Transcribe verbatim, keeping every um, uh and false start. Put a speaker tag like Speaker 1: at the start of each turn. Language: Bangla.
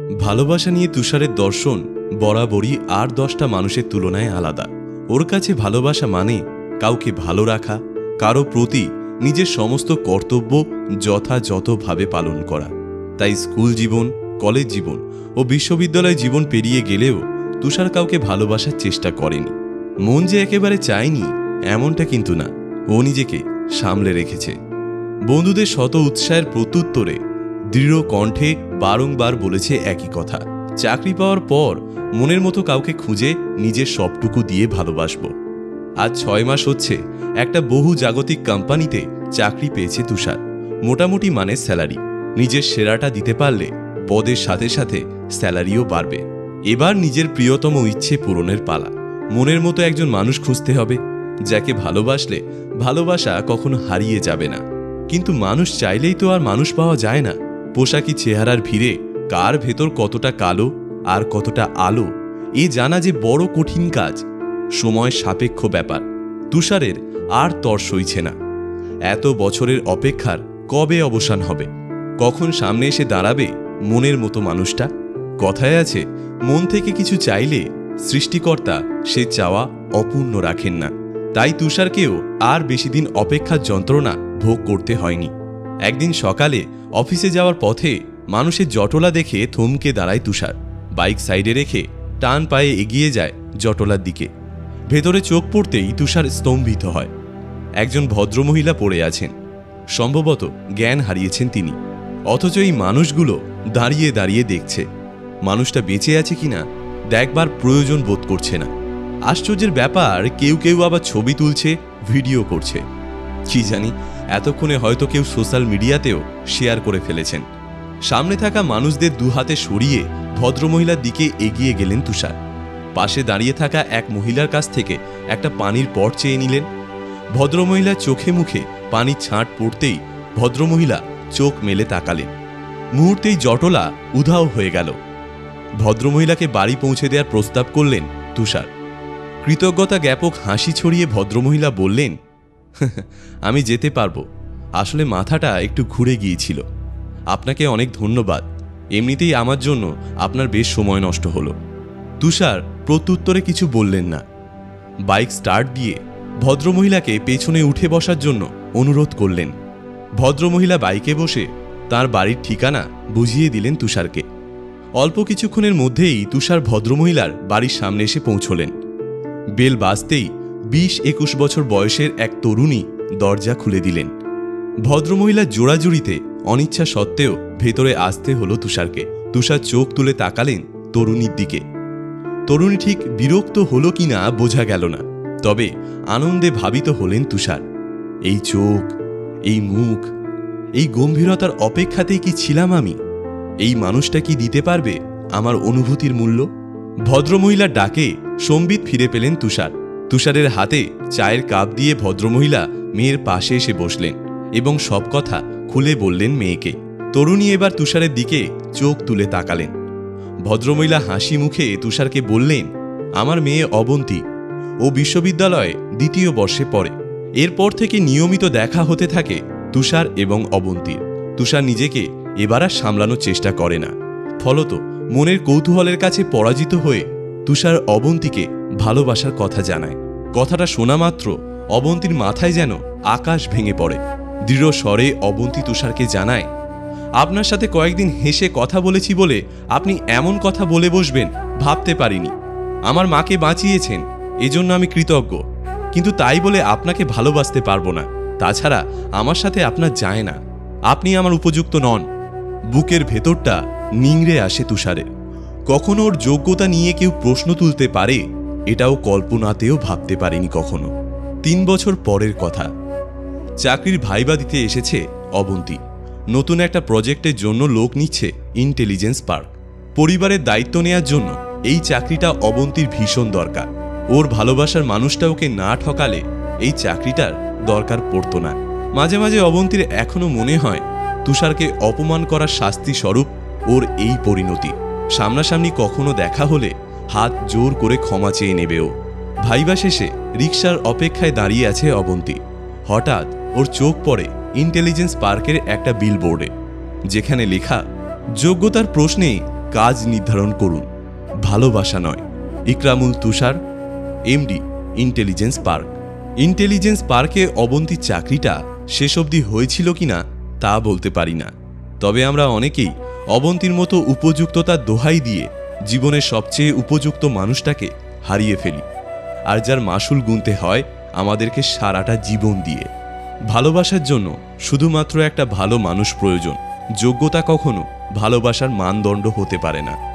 Speaker 1: ভালোবাসা নিয়ে তুষারের দর্শন বরাবরই আর দশটা মানুষের তুলনায় আলাদা। ওর কাছে ভালোবাসা মানে কাউকে ভালো রাখা, কারো প্রতি নিজের সমস্ত কর্তব্য যথাযথভাবে পালন করা। তাই স্কুল জীবন, কলেজ জীবন ও বিশ্ববিদ্যালয় জীবন পেরিয়ে গেলেও তুষার কাউকে ভালোবাসার চেষ্টা করেনি। মন যে একেবারে চায়নি এমনটা কিন্তু না, ও নিজেকে সামলে রেখেছে। বন্ধুদের শত উৎসাহের প্রত্যুত্তরে দৃঢ় কণ্ঠে বারংবার বলেছে একই কথা, চাকরি পাওয়ার পর মনের মতো কাউকে খুঁজে নিজের সবটুকু দিয়ে ভালোবাসব। আজ ছয় মাস হচ্ছে একটা বহু জাগতিক কোম্পানিতে চাকরি পেয়েছে তুষার। মোটামুটি মানে স্যালারি। নিজের সেরাটা দিতে পারলে পদের সাথে সাথে স্যালারিও বাড়বে। এবার নিজের প্রিয়তম ইচ্ছে পূরণের পালা। মনের মতো একজন মানুষ খুঁজতে হবে, যাকে ভালোবাসলে ভালোবাসা কখনো হারিয়ে যাবে না। কিন্তু মানুষ চাইলেই তো আর মানুষ পাওয়া যায় না। পোশাকি চেহারার ভিড়ে কার ভেতর কতটা কালো আর কতটা আলো এ জানা যে বড় কঠিন কাজ, সময় সাপেক্ষ ব্যাপার। তুষারের আর তর সইছে না। এত বছরের অপেক্ষার কবে অবসান হবে? কখন সামনে এসে দাঁড়াবে মনের মতো মানুষটা? কথায় আছে, মন থেকে কিছু চাইলে সৃষ্টিকর্তা সে চাওয়া অপূর্ণ রাখেন না। তাই তুষারকেও আর বেশি দিন অপেক্ষার যন্ত্রণা ভোগ করতে হয়নি। একদিন সকালে অফিসে যাওয়ার পথে মানুষের জটলা দেখে থমকে দাঁড়ায় তুষার। বাইক সাইডে রেখে টান পায়ে এগিয়ে যায় জটলার দিকে। ভেতরে চোখ পড়তেই তুষার স্তম্ভিত হয়। একজন ভদ্রমহিলা পড়ে আছেন। সম্ভবত জ্ঞান হারিয়েছেন তিনি। অথচ এই মানুষগুলো দাঁড়িয়ে দাঁড়িয়ে দেখছে। মানুষটা বেঁচে আছে কিনা দেখবার প্রয়োজন বোধ করছে না। আশ্চর্যের ব্যাপার, কেউ কেউ আবার ছবি তুলছে, ভিডিও করছে। কি জানি, এতক্ষণে হয়তো কেউ সোশ্যাল মিডিয়াতেও শেয়ার করে ফেলেছেন। সামনে থাকা মানুষদের দু হাতে সরিয়ে ভদ্রমহিলার দিকে এগিয়ে গেলেন তুষার। পাশে দাঁড়িয়ে থাকা এক মহিলার কাছ থেকে একটা পানির পট চেয়ে নিলেন। ভদ্রমহিলার চোখে মুখে পানির ছাঁট পড়তেই ভদ্রমহিলা চোখ মেলে তাকালেন। মুহূর্তেই জটলা উধাও হয়ে গেল। ভদ্রমহিলাকে বাড়ি পৌঁছে দেওয়ার প্রস্তাব করলেন তুষার। কৃতজ্ঞতা জ্ঞাপক হাসি ছড়িয়ে ভদ্রমহিলা বললেন, আমি যেতে পারবো, আসলে মাথাটা একটু ঘুরে গিয়েছিল। আপনাকে অনেক ধন্যবাদ, এমনিতেই আমার জন্য আপনার বেশ সময় নষ্ট হলো। তুষার প্রত্যুত্তরে কিছু বললেন না। বাইক স্টার্ট দিয়ে ভদ্রমহিলাকে পেছনে উঠে বসার জন্য অনুরোধ করলেন। ভদ্রমহিলা বাইকে বসে তার বাড়ির ঠিকানা বুঝিয়ে দিলেন তুষারকে। অল্প কিছুক্ষণের মধ্যেই তুষার ভদ্রমহিলার বাড়ির সামনে এসে পৌঁছলেন। বেল বাজতেই বিশ একুশ বছর বয়সের এক তরুণী দরজা খুলে দিলেন। ভদ্রমহিলার জোড়াজুড়িতে অনিচ্ছা সত্ত্বেও ভেতরে আসতে হলো তুষারকে। তুষার চোখ তুলে তাকালেন তরুণীর দিকে। তরুণী ঠিক বিরক্ত হলো কিনা বোঝা গেল না, তবে আনন্দে ভাবিত হলেন তুষার। এই চোখ, এই মুখ, এই গম্ভীরতার অপেক্ষাতেই কি ছিলাম আমি? এই মানুষটা কি দিতে পারবে আমার অনুভূতির মূল্য? ভদ্রমহিলার ডাকে সম্বিত ফিরে পেলেন তুষার। তুষারের হাতে চায়ের কাপ দিয়ে ভদ্রমহিলা মেয়ের পাশে এসে বসলেন এবং সব কথা খুলে বললেন মেয়েকে। তরুণী এবার তুষারের দিকে চোখ তুলে তাকালেন। ভদ্রমহিলা হাসি মুখে তুষারকে বললেন, আমার মেয়ে অবন্তী, ও বিশ্ববিদ্যালয়ে দ্বিতীয় বর্ষে পড়ে। এরপর থেকে নিয়মিত দেখা হতে থাকে তুষার এবং অবন্তীর। তুষার নিজেকে এবার আর সামলানোর চেষ্টা করে না। ফলত মনের কৌতূহলের কাছে পরাজিত হয়ে তুষার অবন্তীকে ভালোবাসার কথা জানায়। কথাটা শোনা মাত্র অবন্তীর মাথায় যেন আকাশ ভেঙে পড়ে। দৃঢ় স্বরে অবন্তী তুষারকে জানায়, আপনার সাথে কয়েকদিন হেসে কথা বলেছি বলে আপনি এমন কথা বলে বসবেন ভাবতে পারিনি। আমার মাকে বাঁচিয়েছেন, এজন্য আমি কৃতজ্ঞ, কিন্তু তাই বলে আপনাকে ভালোবাসতে পারবো না। তাছাড়া আমার সাথে আপনার যায় না, আপনি আমার উপযুক্ত নন। বুকের ভেতরটা নিংড়ে আসে তুষারের। কখনো ওর যোগ্যতা নিয়ে কেউ প্রশ্ন তুলতে পারে এটাও কল্পনাতেও ভাবতে পারেনি কখনো। তিন বছর পরের কথা। চাকরির ভাইবা দিতে এসেছে অবন্তী। নতুন একটা প্রজেক্টের জন্য লোক নিচ্ছে ইন্টেলিজেন্স পার্ক। পরিবারের দায়িত্ব নেয়ার জন্য এই চাকরিটা অবন্তীর ভীষণ দরকার। ওর ভালোবাসার মানুষটা ওকে না ঠকালে এই চাকরিটার দরকার পড়তো না। মাঝে মাঝে অবন্তীর এখনো মনে হয় তুষারকে অপমান করার শাস্তি স্বরূপ ওর এই পরিণতি। সামনাসামনি কখনো দেখা হলে হাত জোর করে ক্ষমা চেয়ে নেবে ও। ভাইবা শেষে রিকশার অপেক্ষায় দাঁড়িয়ে আছে অবন্তী। হঠাৎ ওর চোখ পড়ে ইন্টেলিজেন্স পার্কের একটা বিলবোর্ডে, যেখানে লেখা, যোগ্যতার প্রশ্নে কাজ নির্ধারণ করুন, ভালোবাসা নয়। Ikramul Tushar, MD, intelligence park. Intelligence পার্কে অবন্তীর চাকরিটা শেষ অবধি হয়েছিল কিনা তা বলতে পারি না, তবে আমরা অনেকেই অবন্তীর মতো উপযুক্ততার দোহাই দিয়ে জীবনের সবচেয়ে উপযুক্ত মানুষটাকে হারিয়ে ফেলি, আর যার মাসুল গুনতে হয় আমাদেরকে সারাটা জীবন দিয়ে। ভালোবাসার জন্য শুধুমাত্র একটা ভালো মানুষ প্রয়োজন, যোগ্যতা কখনো ভালোবাসার মানদণ্ড হতে পারে না।